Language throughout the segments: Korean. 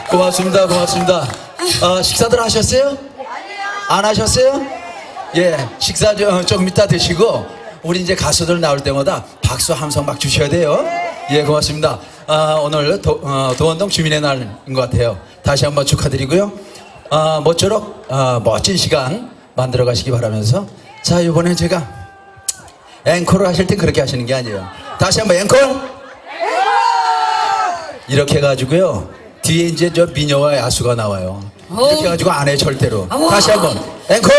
고맙습니다. 고맙습니다. 식사들 하셨어요? 안 하셨어요? 예, 식사 조금 이따 드시고 우리 이제 가수들 나올 때마다 박수 함성 막 주셔야 돼요. 예, 고맙습니다. 오늘 도원동 주민의 날인 것 같아요. 다시 한번 축하드리고요. 모쪼록 멋진 시간 만들어 가시기 바라면서, 자, 이번에 제가 앵콜을 하실 때 그렇게 하시는 게 아니에요. 다시 한번 앵콜! 이렇게 해가지고요, 뒤에 이제 저 미녀와 야수가 나와요. 이렇게 해가지고 안 해, 절대로. 다시 한번 앵콜!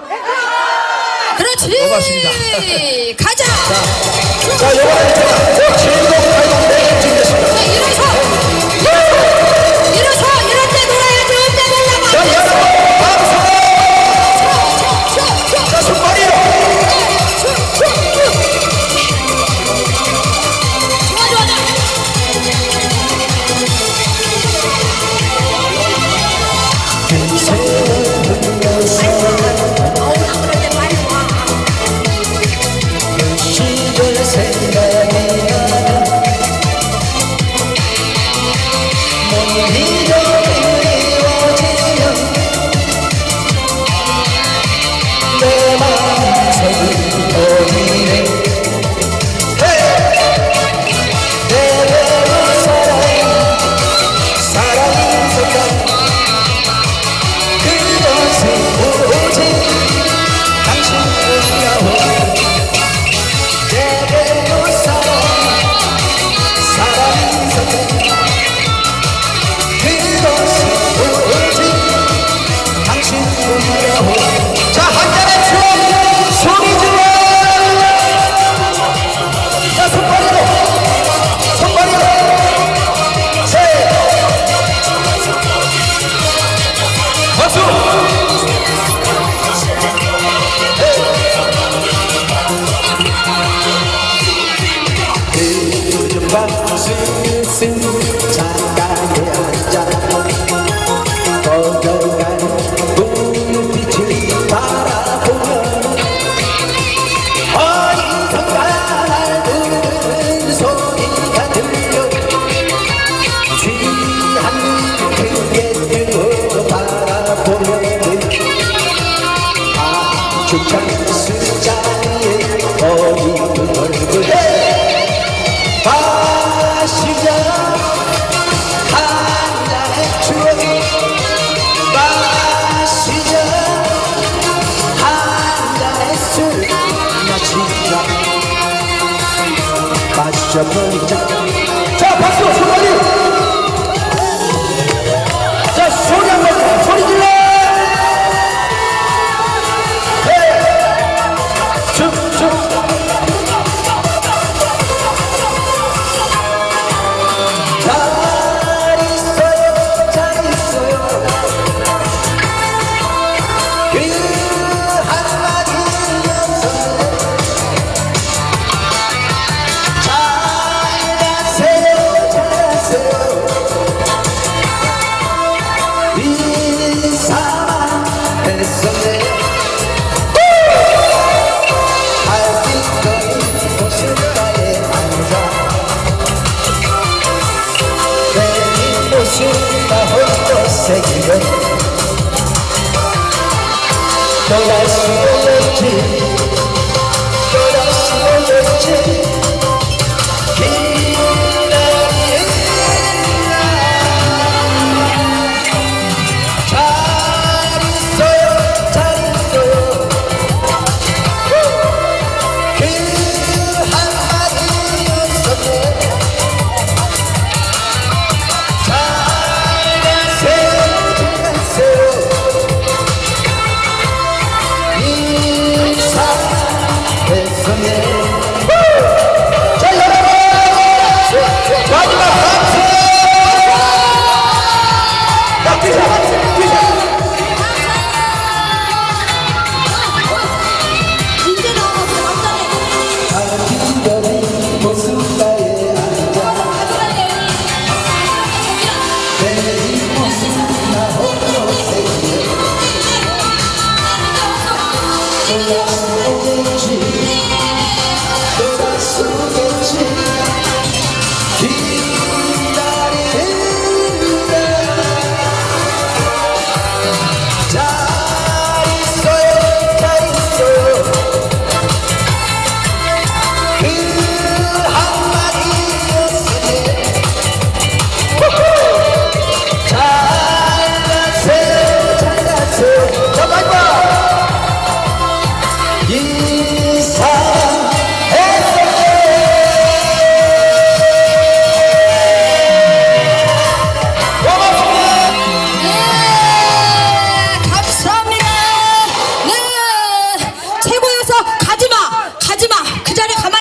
그렇지! 고맙습니다. 가자! 자, 이번에 제가 주인공 가요대 준비했습니다. 자, 일어서! 이럴 때 놀아야지. 음대 놀라면 자, 여러분, 박수! 자, 손발이로! 잠깐에 앉아 꺼져간 불빛을 바라보며 어디선가 날 부르는 소리가 들려 귀한 크게 뜨고 바라보며 아주 작은 자리에 어디든 얼굴에 마시자 한 잔의 추억 마시자 한 잔의 술 마시자 마셔버리자. 자, 박수 소리. 자, 소리 한번 소리 질러. 떠날 수 없지.